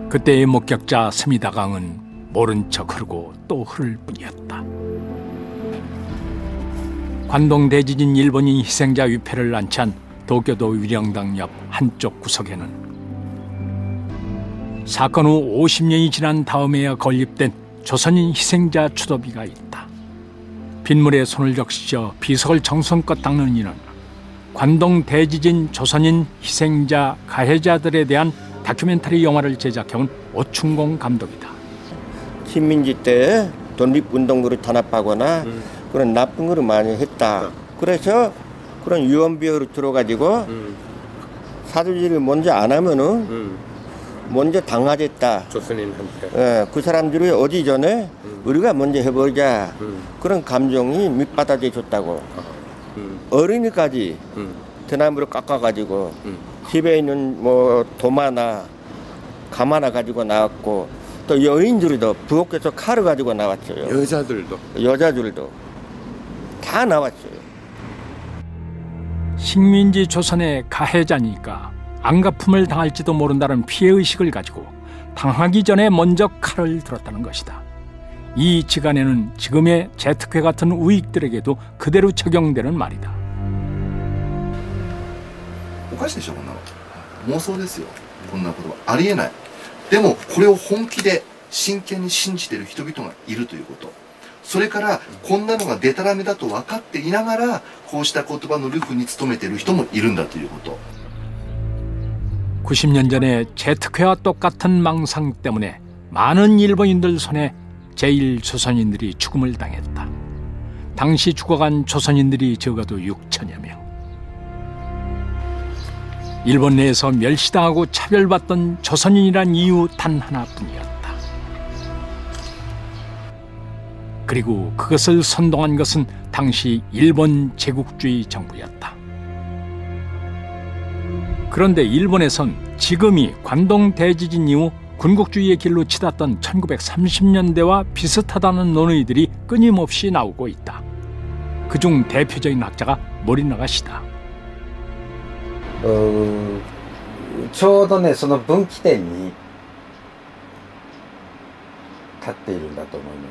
그때의 목격자 스미다강은 모른 척 흐르고 또 흐를 뿐이었다. 관동 대지진 일본인 희생자 위패를 안치한 도쿄도 위령당 옆 한쪽 구석에는 사건 후 50년이 지난 다음에야 건립된 조선인 희생자 추도비가 있다. 빗물에 손을 적시며 비석을 정성껏 닦는 이는 관동 대지진 조선인 희생자 가해자들에 대한 다큐멘터리 영화를 제작해온 오충공 감독이다. 식민지 때 독립운동으로 탄압하거나 그런 나쁜 거를 많이 했다. 그래서 그런 유언비어로 들어가지고 사두지를 먼저 안 하면은 먼저 당하겠다. 조선인한테. 예, 그 사람들이 어디 전에 우리가 먼저 해보자. 그런 감정이 밑바닥에 줬다고. 어린이까지 대나무를 깎아가지고 집에 있는 뭐 도마나 가마나 가지고 나왔고 또 여인들도 부엌에서 칼을 가지고 나왔어요. 여자들도 다 나왔어요. 식민지 조선의 가해자니까 안가품을 당할지도 모른다는 피해의식을 가지고 당하기 전에 먼저 칼을 들었다는 것이다. 이 지간에는 지금의 재특회 같은 우익들에게도 그대로 적용되는 말이다. おかしいでしょこんなの。妄想ですよ。こんなことはありえない。でもこれを本気で真剣に信じている人々がいるということ。それからこんなのがデタラメだと分かっていながらこうした言葉のルフに努めている人もいるんだということ。 90년 전에 재특회와 똑같은 망상 때문에 많은 일본인들 손에 제1조선인들이 죽음을 당했다. 당시 죽어간 조선인들이 적어도 6천여 명. 일본 내에서 멸시당하고 차별받던 조선인이란 이유 단 하나뿐이었다. 그리고 그것을 선동한 것은 당시 일본 제국주의 정부였다. 그런데 일본에선 지금이 관동 대지진 이후 군국주의의 길로 치닫던 1930년대와 비슷하다는 논의들이 끊임없이 나오고 있다. 그중 대표적인 학자가 모리나가 씨다. ちょうどねその分岐点に立っているんだと思います.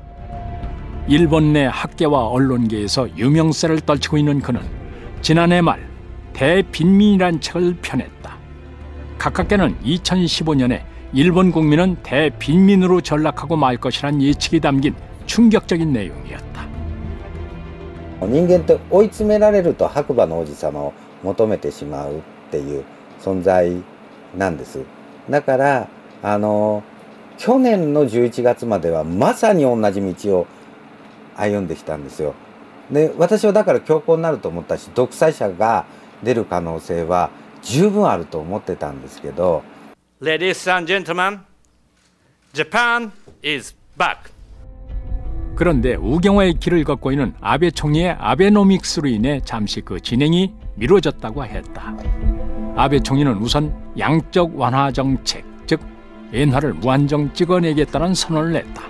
일본 내 학계와 언론계에서 유명세를 떨치고 있는 그는 지난해 말 대빈민이란 책을 펴냈다. 가깝게는 2015년에 일본 국민은 대빈민으로 전락하고 말 것이란 예측이 담긴 충격적인 내용이었다. 人間って追い詰められると白馬の王子様を求めてしまうっていう存在なんです。だから去年の11月まではまさに同じ道を歩んできたんですよ。で、私はだから強硬になると思ったし、独裁者が出る可能性は十分あると思ってたんですけど。 Ladies and gentlemen, Japan is back. 그런데 우경화의 길을 걷고 있는 아베 총리의 아베노믹스로 인해 잠시 그 진행이 미뤄졌다고 했다. 아베 총리는 우선 양적 완화 정책, 즉 엔화를 무한정 찍어내겠다는 선언을 냈다.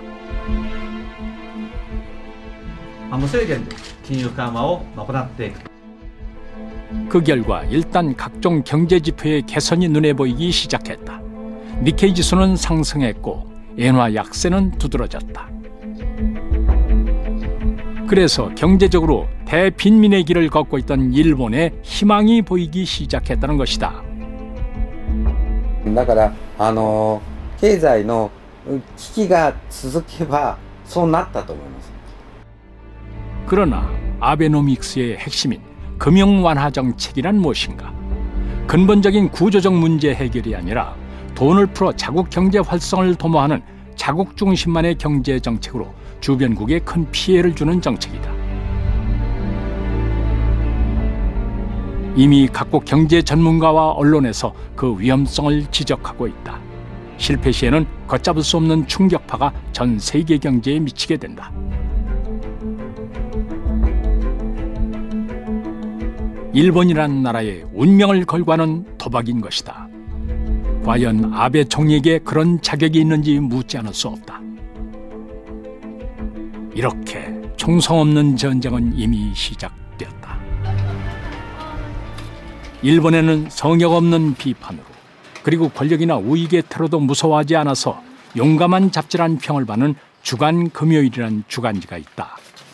無制限で金融緩和を行っていく. 그 결과 일단 각종 경제 지표의 개선이 눈에 보이기 시작했다. 니케이 지수는 상승했고 엔화 약세는 두드러졌다. 그래서 경제적으로 대빈민의 길을 걷고 있던 일본에 희망이 보이기 시작했다는 것이다. だから経済の危機が続けばそうなったと思います. 그러나 아베노믹스의 핵심인 금융 완화 정책이란 무엇인가? 근본적인 구조적 문제 해결이 아니라 돈을 풀어 자국 경제 활성을 도모하는 자국 중심만의 경제 정책으로 주변국에 큰 피해를 주는 정책이다. 이미 각국 경제 전문가와 언론에서 그 위험성을 지적하고 있다. 실패 시에는 걷잡을 수 없는 충격파가 전 세계 경제에 미치게 된다. 일본이란 나라의 운명을 걸고 하는 도박인 것이다. 과연 아베 총리에게 그런 자격이 있는지 묻지 않을 수 없다. 이렇게 총성 없는 전쟁은 이미 시작되었다. 일본에는 성역 없는 비판으로, 그리고 권력이나 우익의 테러도 무서워하지 않아서 용감한 잡질한 평을 받는 주간 금요일이라는 주간지가 있다.